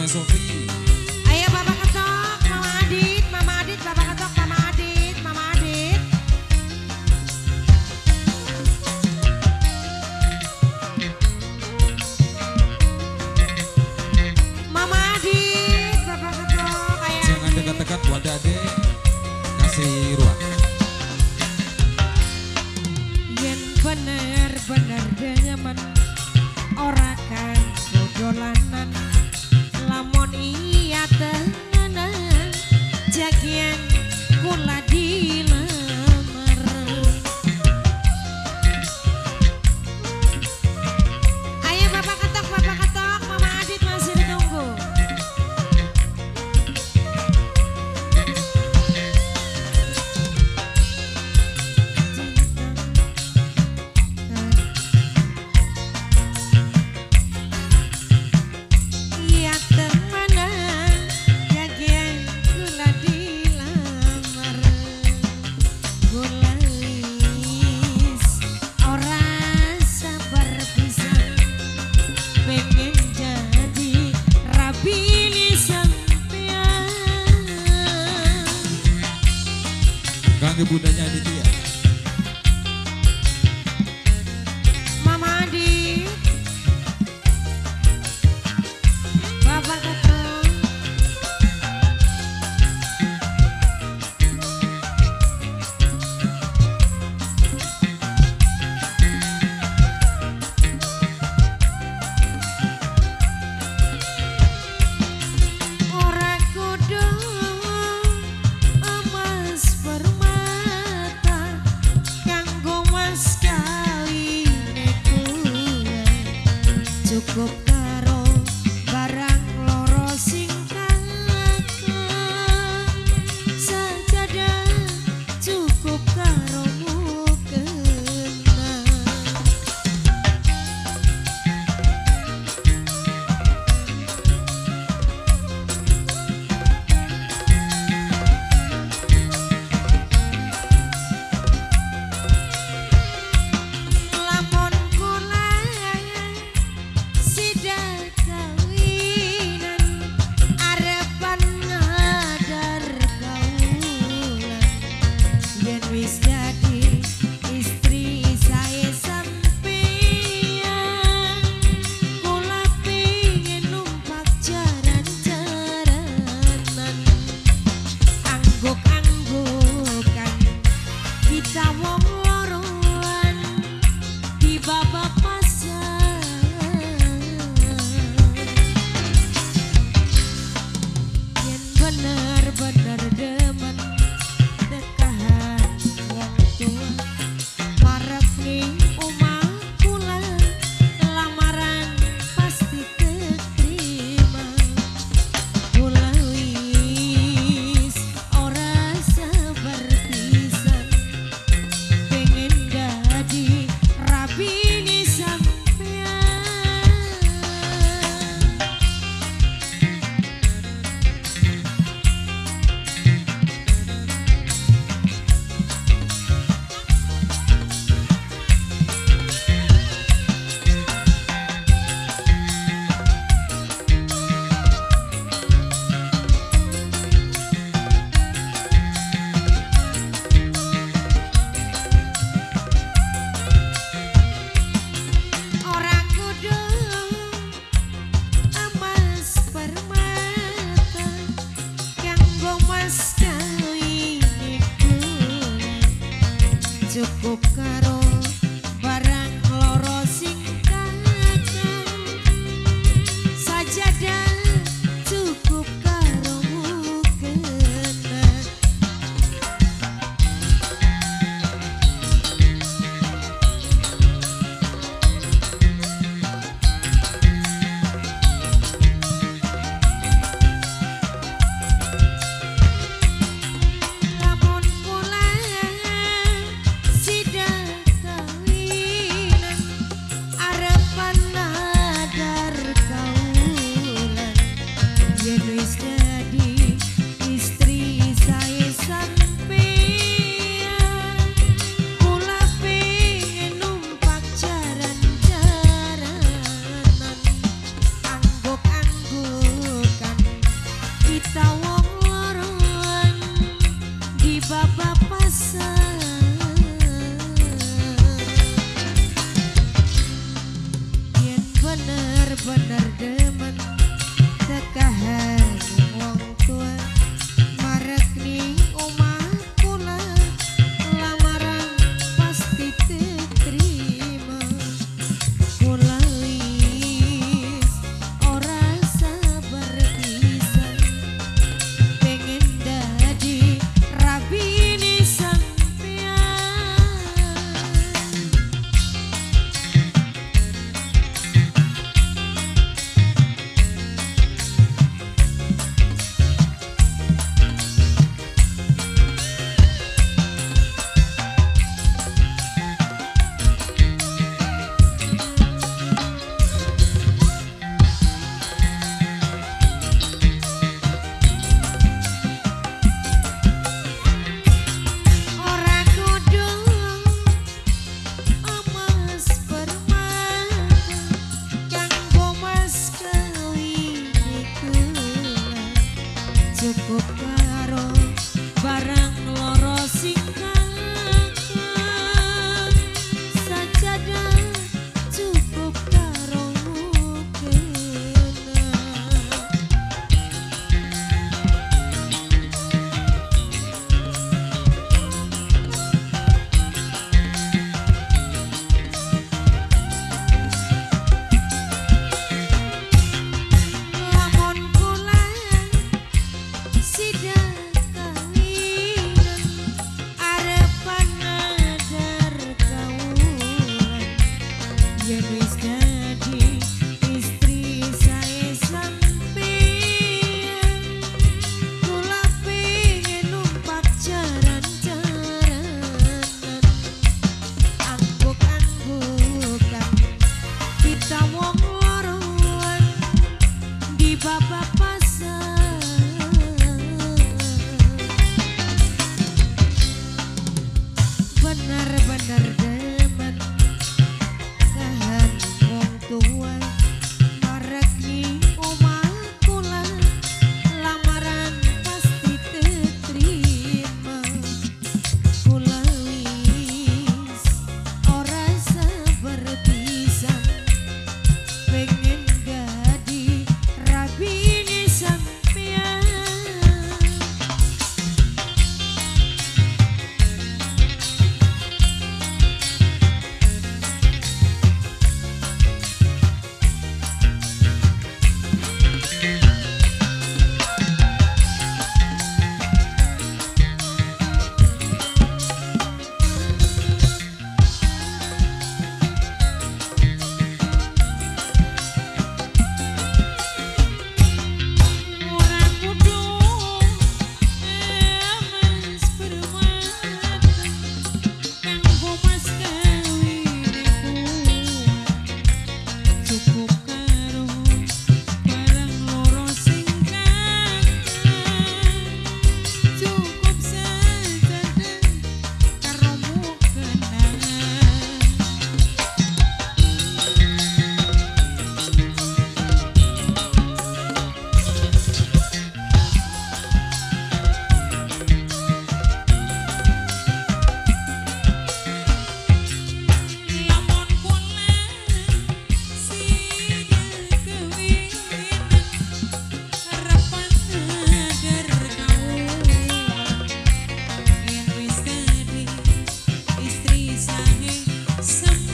Sofi. Ayo Bapak Ketok, Mama Adit, Mama Adit, Bapak Ketok, Mama Adit, Mama Adit. Mama Adit, Bapak Ketok, kayak Jangan dekat-dekat buat Ade. Kasih ruang. yen bener-bener demen ora kan dolanan lamun iya tenan jagian kula dilamar. Ayo Bapak Ketok, Mama Adit masih ditunggu. Iya temenan jagian kula dilamar. Kula lis ora sabar pisan pengen jadi rabi sampean. Ganggu bundanya Aditya. Mama Adit, Bapak Ketok. Ora kudu emas permata cukup karo barang loro singkang sajadah cukup karo mukena. Lamun kula sida kawinan arepan adar kawulan yen wis dadi istri sae sampeyan kula pengen numpak jaran-jaranan angguk-anggukan kita wong loroan di babak pasar benar-benar demen kahan wong tua marek ni omah kula lamaran pasti terima kula wis ora sabar pisan pengen dadi rabine sampeyan. Ora kudu emas permata kanggo mas kawine kuat cukup karo barang loro singkang cukup sajadah karo mukena. Lamun kula sida kawinan harapan agar kawulan yen wis dadi istri sae sampeyan